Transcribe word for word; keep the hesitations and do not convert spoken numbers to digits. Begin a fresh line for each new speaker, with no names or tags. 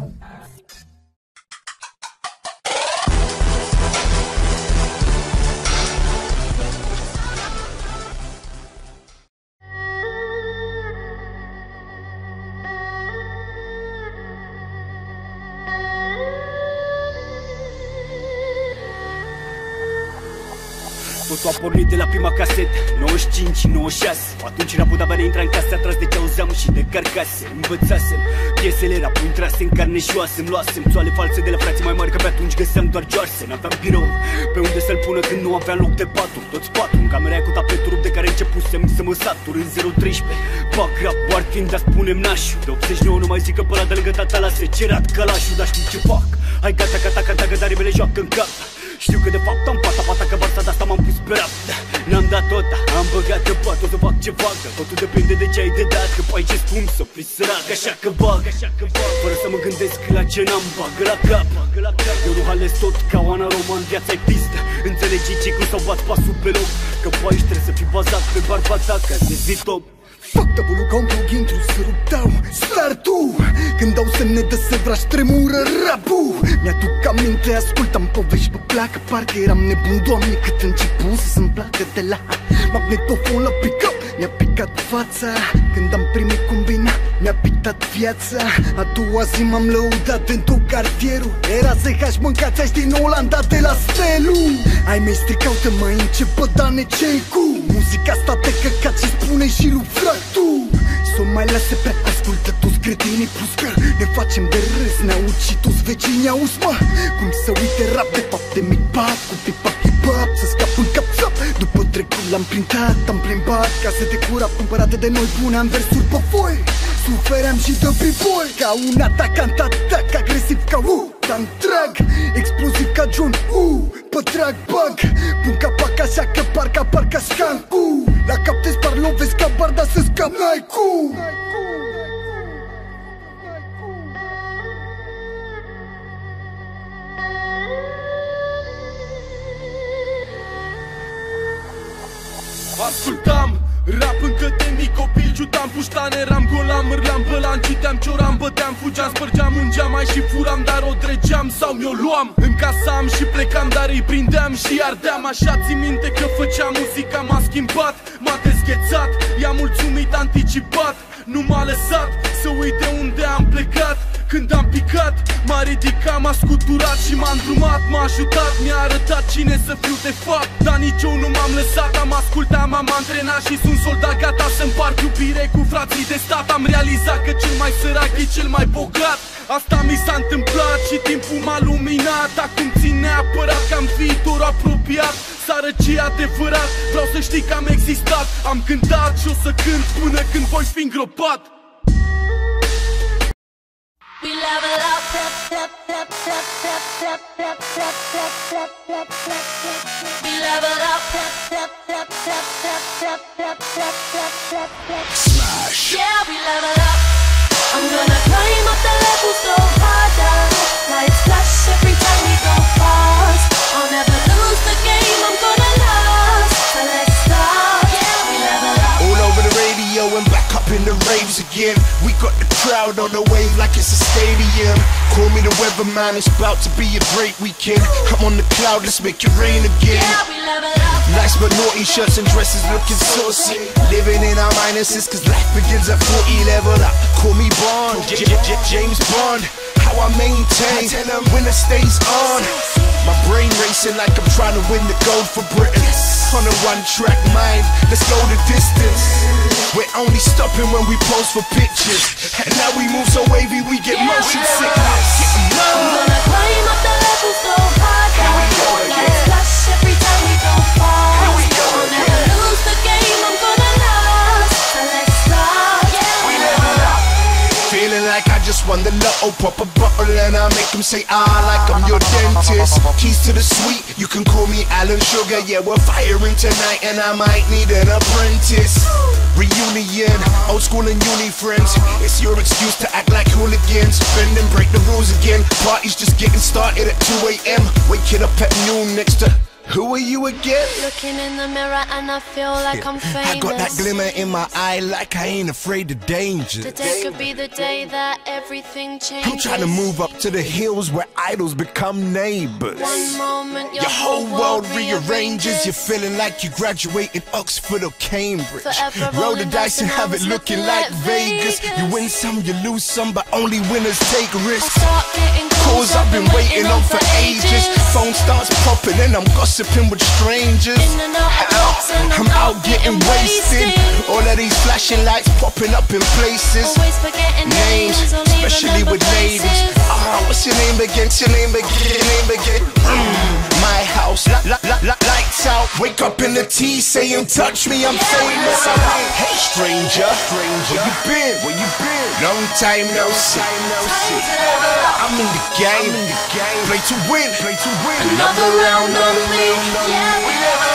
Totul a pornit de la prima casetă, nouăzeci și cinci nouăzeci și șase. Atunci în Abu Dhabi ne intra în casă, atras de ce auzeam și de carcase. Învățasem, piesele rap intrase în carne și oase. Îmi luasem țoale false de la frații mai mari, că pe atunci găseam doar joarse. N-aveam birou pe unde să-l pună când nu aveam loc de patru. Toți patru în camera aia cu tapetul rupt de care începusem să mă satur. În zero treisprezece, bag rap, bar fiind, dar spunem nașu. De optzeci și nouă nu mai zic că pe ăla de lângă tata l-a secerat călașul. Dar știu ce fac, hai gata, gata, gata, gata, rebele joacă în cap. Știu că de fapt am pata, pata că barța, de-asta m-am pus pe rap. N-am dat tot, am băgat că pot, o să fac ce fac. Totul depinde de ce ai de dat, că pai ce spun să fii sărac. Așa că bag, fără să mă gândesc la ce n-am, bagă la cap. Eu nu halez tot ca Oana Roman, viața-i pistă. Înțelegi ciclul sau bați pasul pe loc, că pe aici trebuie să fii bazat pe barba ta ca să zi top.
Fac tăbulul ca un plug, intru să ruptau startul. Când dau semne de sevraș, tremură rapu. Mi-aduc aminte, ascultam povești pe placă. Parcă eram nebun, Doamne, cât început să-mi placă de la magnetofon la pick-up. Mi-a picat fața când am primit combina, mi-a pictat viața. A doua zi m-am lăudat în tot cartierul. Era Z H, mâncați-aș din Olanda de la Stelu. Ai mei stricau-te mai începă, Dane, ce-i cu muzica asta de căcat și spune și lui fratu să o mai lase pe ascultă toți cretinii. Plus că ne facem de râs, ne aud și toți vecinii, auzi mă cum să uite rap de fapt de mic pap cu pipa hip-hop, să scap în cap-zap. După trecut l-am printat, am plimbat case de curap cumpărate de noi, puneam versuri pe foi. Sufeream și de b-boy ca un atacant, atac agresiv ca U Tan trag, exploziv ca John U pe trag bag, pun capac așa că parcă apar ca Scancu. La cap te spar, lovesc ca barda să scap, n-ai cum.
Ascultam rap încă de mic copil, ciutam puștan, eram golam, mârleam, bălan, citeam, cioram, băteam, fugeam, spărgeam în geam, mai și furam, dar o dregeam sau mi-o luam. Încasam și plecam, dar îi prindeam și ardeam. Așa ți minte că făceam muzica, m-a schimbat, m-a dezghețat, i-am mulțumit anticipat. Nu m-a lăsat să uit de unde am plecat. Când am picat, m-a ridicat, m-a scuturat și m-a îndrumat, m-a ajutat, mi-a arătat cine să fiu de fapt. Dar nici eu nu m-am lăsat, am ascultat, m-am antrenat și sunt soldat gata să împart iubire cu frații de stat. Am realizat că cel mai sărac e cel mai bogat. Asta mi s-a întâmplat și timpul m-a luminat. Acum țin neapărat că am viitor apropiat. Sărăcie adevărat, vreau să știi că am existat. Am cântat și o să cânt până când voi fi îngropat.
We level up, up, up, up, up, up, up, up, up, up, up, up, up. We level up, up, up, up, up, up, up, up, up, up, up, up.
Smash.
Yeah, we level up. I'm gonna climb up the levels, go harder. Lights flash every time we go fast. I'll never lose the game, I'm gonna last. So let's start. Yeah, we level up.
All over the radio and back up in the raves again. We got the crowd on the wave like it's a stadium. Call me the weatherman, it's about to be a great weekend. I'm on the cloud, let's make it rain again.
Yeah, we level up.
Nice but naughty shirts and dresses looking saucy. Living in our minuses cause life begins at forty. Level up, call me Bond, J J J James Bond. How I maintain when the stays on. My brain racing like I'm trying to win the gold for Britain. On a one track mind, let's go the distance. We're only stopping when we pose for pictures. And now we move so wavy we get
Yeah,
motion
we
sickness.
I'm gonna climb up the levels, go harder. Lights flash every time we go fast. I'll never lose the game, I'm gonna last. So let's start. Yeah, we level up.
Feeling like I just won the lotto, pop a bottle and I make them say ah like I'm your dentist. Keys to the suite, you can call me Alan Sugar. Yeah, we're firing tonight and I might need an apprentice. Reunion, old school and uni friends. It's your excuse to act like hooligans. Bend and break the rules again. Party's just getting started at two A M Waking up at noon next to
Who are you again?
Looking in the mirror and I feel like I'm famous.
I got that glimmer in my eye like I ain't afraid of danger.
Today could be the day that everything changes.
I'm trying to move up to the hills where idols become neighbors.
One moment your,
Your whole world rearranges. You're feeling like you graduate in Oxford or Cambridge.
Forever
Roll the
rolling
dice and have it looking like Vegas. You win some, you lose some, but only winners take risks.
Start getting
Calls I've been waiting on for ages. Phone starts popping and I'm gossiping with strangers.
In and out of box and
I'm out getting wasted. All of these flashing lights popping up in places.
Always forgetting
Names,
names, or leaving
especially
number
with ladies.
places.
Ah, what's your name again? What's your name again? Your name again? Mm, my house, la, la, la, la, lights out. Wake up in the tea, saying touch me, I'm famous. I'm like, hey stranger, stranger, where you been? Where you been? Long time no see. I'm in the game, play to win, play to win.
Another round on me. Yeah, we never